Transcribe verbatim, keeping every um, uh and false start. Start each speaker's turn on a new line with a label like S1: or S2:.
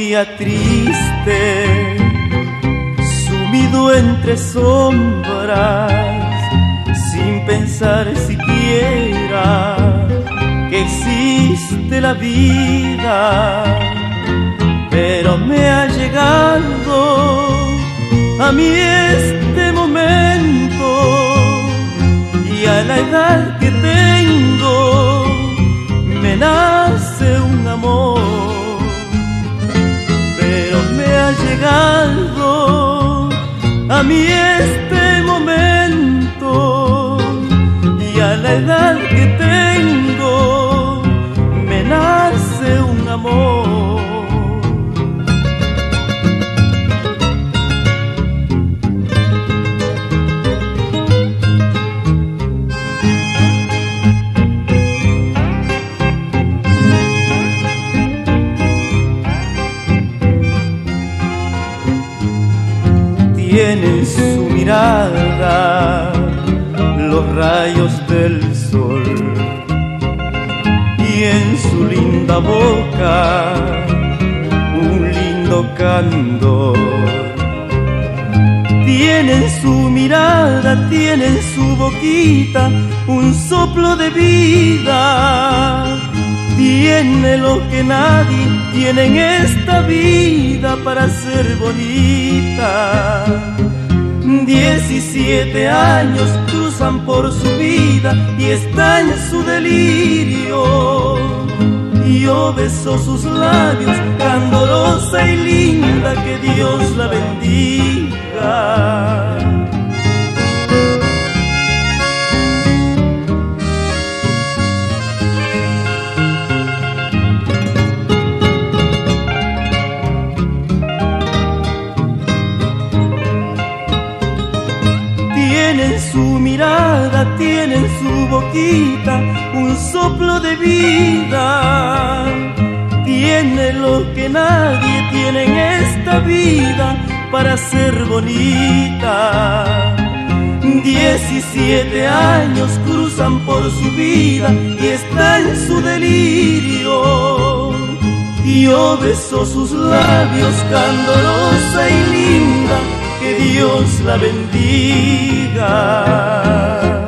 S1: día triste, sumido entre sombras, sin pensar siquiera que existe la vida, pero me ha llegado a mí este momento, y a la edad que tengo me nace un amor, pero me ha llegado a mí este momento, y a la edad que tengo me nace un amor. Tiene en su mirada los rayos del sol, y en su linda boca un lindo candor. Tiene en su mirada, tiene en su boquita un soplo de vida, tiene lo que nadie tiene en esta vida para ser bonita. Diecisiete años cruzan por su vida y está en su delirio. Yo beso sus labios, candorosa y linda, que Dios la bendiga. Tiene en su mirada, tiene en su boquita un soplo de vida, tiene lo que nadie tiene en esta vida para ser bonita. Diecisiete años cruzan por su vida y está en su delirio. Yo beso sus labios, candorosa y linda, que Dios la bendiga.